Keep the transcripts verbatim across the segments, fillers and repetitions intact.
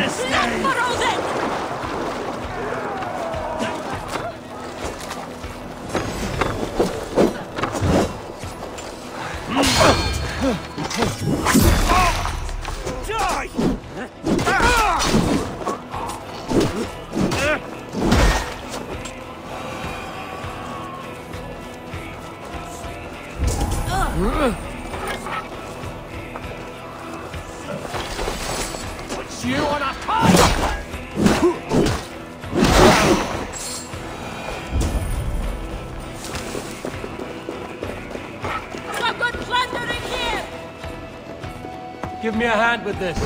You on a fight! Some good plundering here! Give me a hand with this.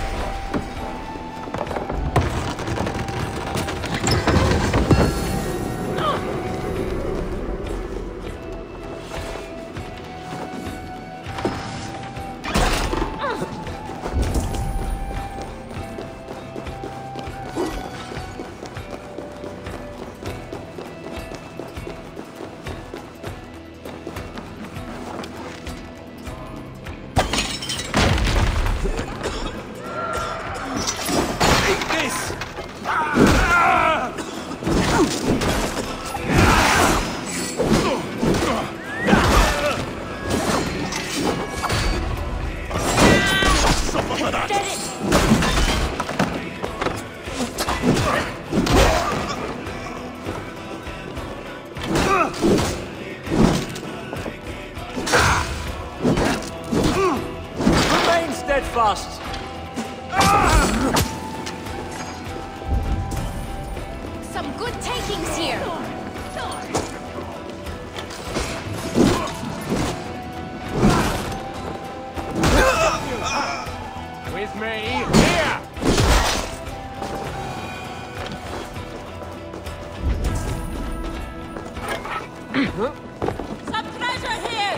Remain steadfast. Some good takings here! With me, here! Some treasure here!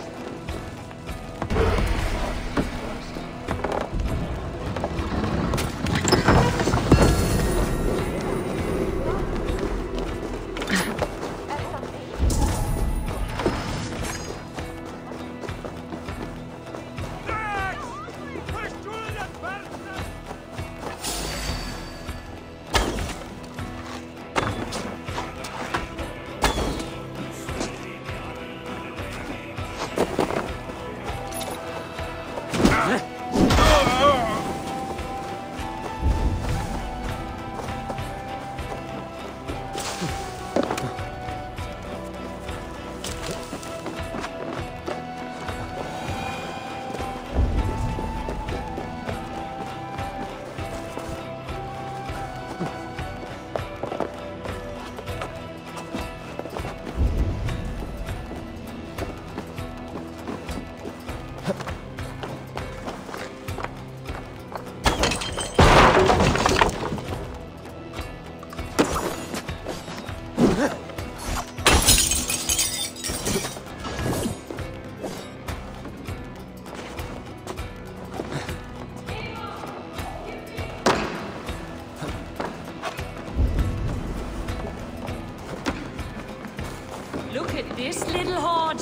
Look at this little hoard!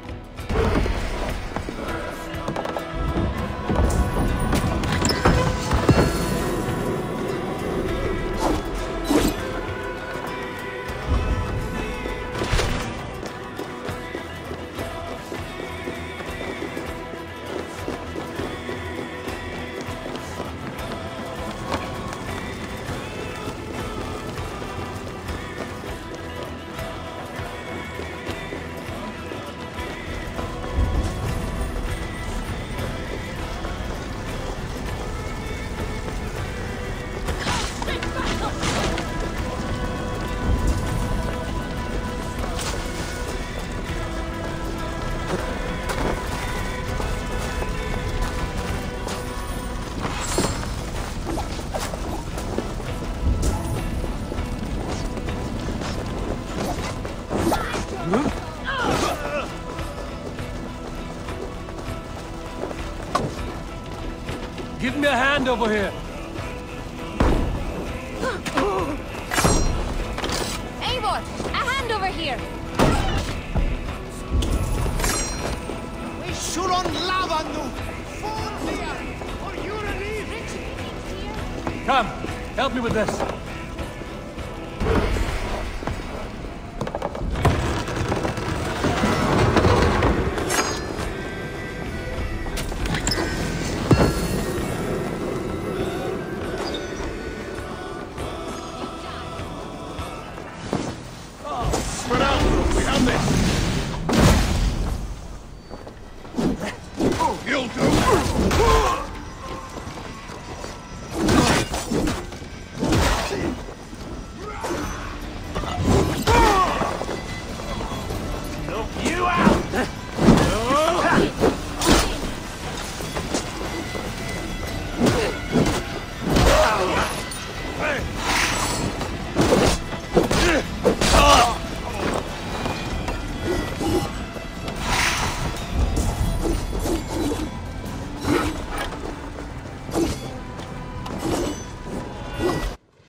Give me a hand over here. Eivor, a hand over here! We should on lava nu! For here! For you relief! Come, help me with this. Spread out! We have this! You'll do!